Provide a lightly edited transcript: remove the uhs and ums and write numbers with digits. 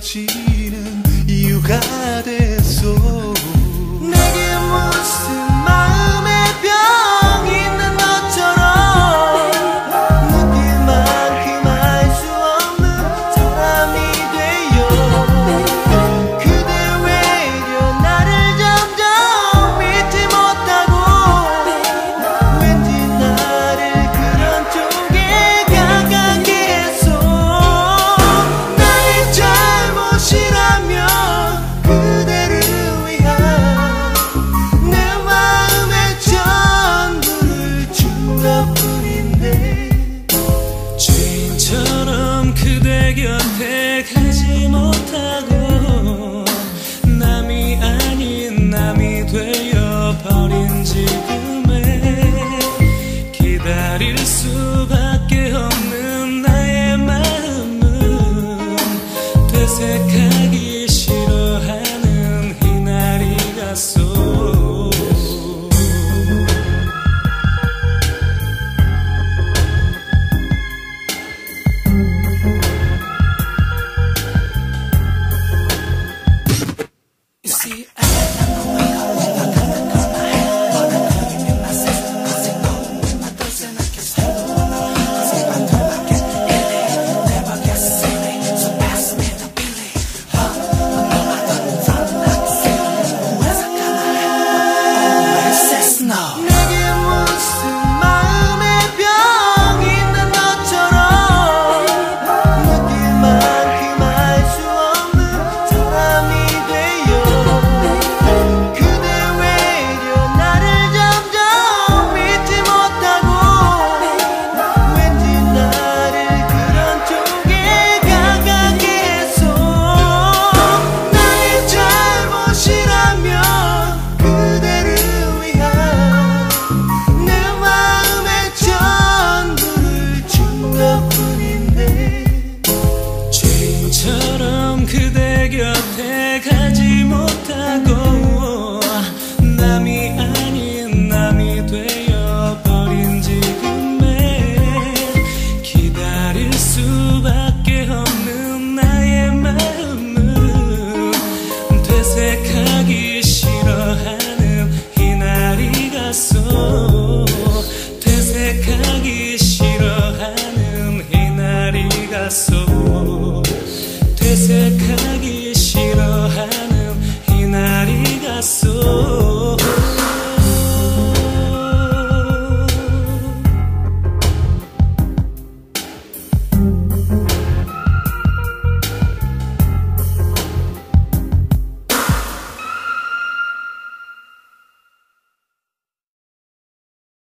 지는 이유가 됐어. 내게 무슨 마음의 병 있는 것처럼 느낄 만큼 알 수 없는 사람이 되어 그대 외려 나를 점점 믿지 못하고 왠지 나를 그런 쪽에 가깝게 했어. 나의 잘못이라면 그대를 위한 내 마음의 전부를 준 것뿐인데 주인처럼 그대 곁에 가지 못하고 남이 아닌 남이 되어버린 지금에 기다릴 수